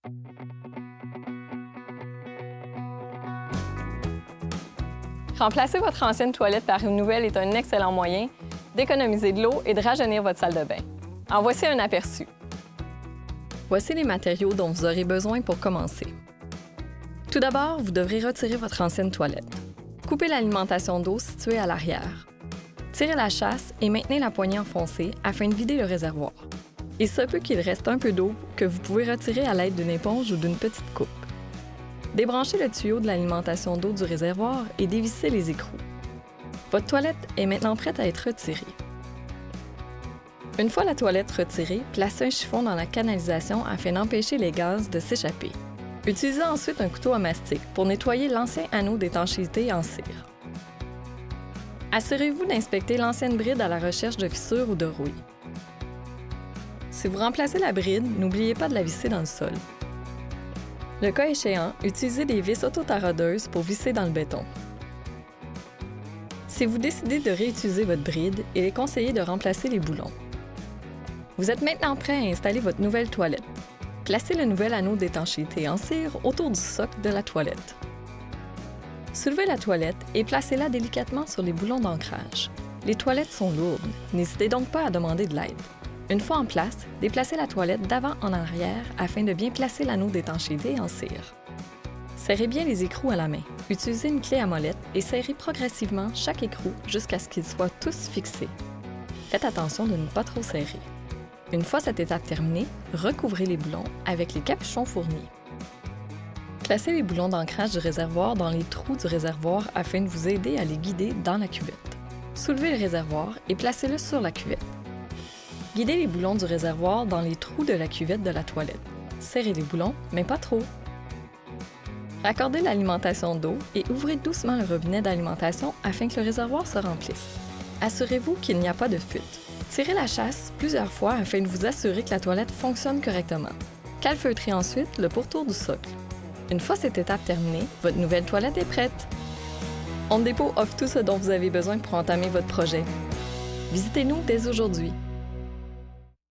Remplacer votre ancienne toilette par une nouvelle est un excellent moyen d'économiser de l'eau et de rajeunir votre salle de bain. En voici un aperçu. Voici les matériaux dont vous aurez besoin pour commencer. Tout d'abord, vous devrez retirer votre ancienne toilette. Coupez l'alimentation d'eau située à l'arrière. Tirez la chasse et maintenez la poignée enfoncée afin de vider le réservoir. Il se peut qu'il reste un peu d'eau que vous pouvez retirer à l'aide d'une éponge ou d'une petite coupe. Débranchez le tuyau de l'alimentation d'eau du réservoir et dévissez les écrous. Votre toilette est maintenant prête à être retirée. Une fois la toilette retirée, placez un chiffon dans la canalisation afin d'empêcher les gaz de s'échapper. Utilisez ensuite un couteau à mastic pour nettoyer l'ancien anneau d'étanchéité en cire. Assurez-vous d'inspecter l'ancienne bride à la recherche de fissures ou de rouille. Si vous remplacez la bride, n'oubliez pas de la visser dans le sol. Le cas échéant, utilisez des vis auto-taraudeuses pour visser dans le béton. Si vous décidez de réutiliser votre bride, il est conseillé de remplacer les boulons. Vous êtes maintenant prêt à installer votre nouvelle toilette. Placez le nouvel anneau d'étanchéité en cire autour du socle de la toilette. Soulevez la toilette et placez-la délicatement sur les boulons d'ancrage. Les toilettes sont lourdes, n'hésitez donc pas à demander de l'aide. Une fois en place, déplacez la toilette d'avant en arrière afin de bien placer l'anneau d'étanchéité en cire. Serrez bien les écrous à la main. Utilisez une clé à molette et serrez progressivement chaque écrou jusqu'à ce qu'ils soient tous fixés. Faites attention de ne pas trop serrer. Une fois cette étape terminée, recouvrez les boulons avec les capuchons fournis. Placez les boulons d'ancrage du réservoir dans les trous du réservoir afin de vous aider à les guider dans la cuvette. Soulevez le réservoir et placez-le sur la cuvette. Guidez les boulons du réservoir dans les trous de la cuvette de la toilette. Serrez les boulons, mais pas trop. Raccordez l'alimentation d'eau et ouvrez doucement le robinet d'alimentation afin que le réservoir se remplisse. Assurez-vous qu'il n'y a pas de fuite. Tirez la chasse plusieurs fois afin de vous assurer que la toilette fonctionne correctement. Calfeutrez ensuite le pourtour du socle. Une fois cette étape terminée, votre nouvelle toilette est prête. Home Depot offre tout ce dont vous avez besoin pour entamer votre projet. Visitez-nous dès aujourd'hui.